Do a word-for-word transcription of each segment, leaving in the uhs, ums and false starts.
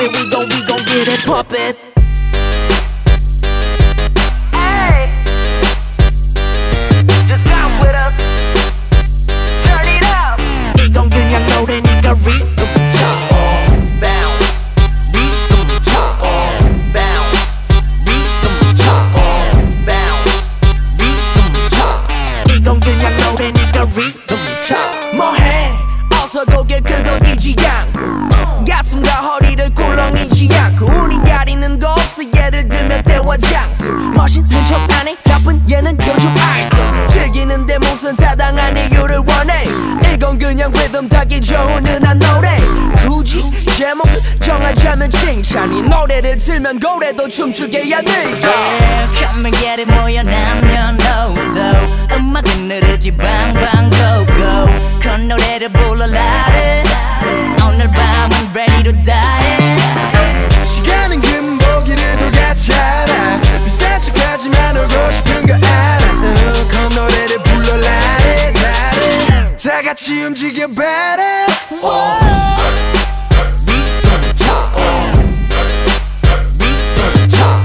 it, we gon' we gon' get it poppin'. Hey, just come with us. Turn it up. 이건 그냥 노래니까 rhythm 차. Bounce, rhythm 차. bounce, rhythm 차. bounce. rhythm 차. 이건 그냥 노래니까 rhythm 차. 뭐해? 어서 고개 끄덕이지 않고 가슴과 허리를 꿀렁이지 않고 우리 가리는 거 없어. 예를 들면 때와 장소. 멋있는 척 안해 나쁜 얘는 요즘 아이돌. 즐기는데 무슨 타당한 이유를 원해. 이건 그냥 리듬 타기 좋은 은한 노래. 굳이 제목 정하자면 칭찬이 노래를 틀면 고래도 춤추게 해야 될까. Yeah, come and get it 모여 남녀노소 음악은 느르지 방방 go go 건 노래를 불러라 오늘 밤은 ready to die. 시간은 금보기를 돌같이 알아. 비싼 척하지만 울고 싶은 거 알아. 어, 그 노래를 불러라 나를 다 같이 움직여 봐라. rhythm 차. rhythm 차.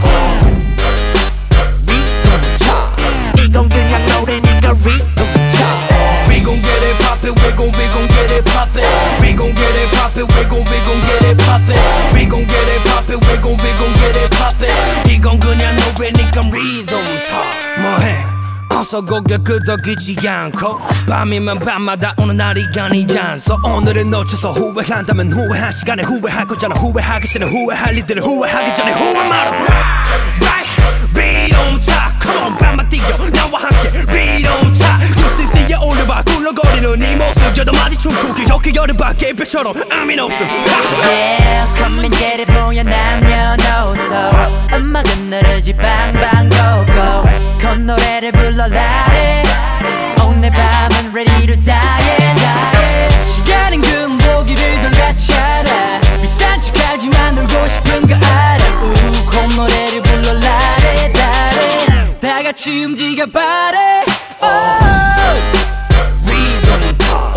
rhythm 차. 이건 그냥 노래니까 rhythm 차. We gon' get it poppin', we gon' we gon' get it poppin'. We gon' get it poppin', we gon' we gon' get it poppin'. We gon' get it poppin', we gon' we gon' get it poppin'. 이건 그냥 노래니까 리듬 타. 뭐해? 어서 고개 끄덕이지 않고 밤이면 밤마다 오는 날이 아니잖소. 오늘을 놓쳐서 후회한다면 후회한 시간에 후회할 거잖아. 후회하기 싫은 후회할 일들을 후회하기 전에 후회 말아. Right, 리듬 타. Come on, 밤만 뛰어 나와 함께 리듬 타. 유씨씨에 올려봐 굴러거리는 이 모습. 저도 많이 춤추기 좋게 여름밤 개별처럼 아민 없음. Yeah, come and get it 모여 남녀노소 음악은 느르지 방방 go go 건 노래를 불러라 오늘 밤은 ready to die, die. 시간은 금보기를 돌같이 알아. 비싼 척하지만 놀고 싶은 거 알아. 우, 건 노래를 불러라 나를 다 같이 움직여 봐라. oh. 리듬 타.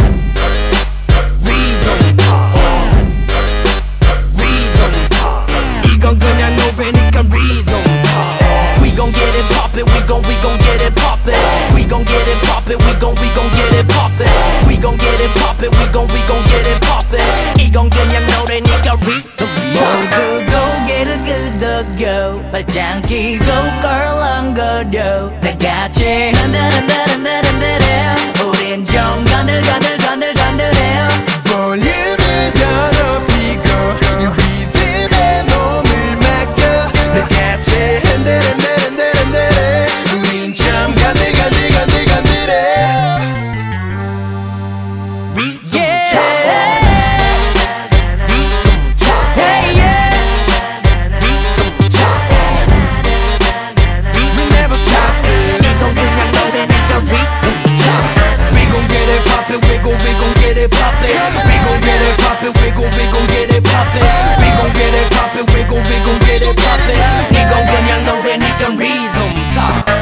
리듬 타. 리듬 타. 이건 그냥 노래니까 리듬 타. We gon' get it poppin', we gon' we gon' get it poppin'. We gon' get it poppin', we gon' we gon' get it poppin'. We gon' get it poppin', we gon' we gon' get it poppin'. 이건 그냥 노래니까 rhythm 차. 모두 고개를 끄덕여 발짱 끼고 껄렁거려 다 같이 흔들흔들흔들흔들어 우린 좀 건들건들 건들건들해요. 볼륨을 더 높이고 이 리듬에 몸을 맡겨 다 같이 흔들흔들흔들흔들해 우린 좀 건들건들건들건들해. rhythm 차. We gon' get it poppin', we gon' we gon' get it poppin'. 이건 그냥 노래니까 rhythm 차.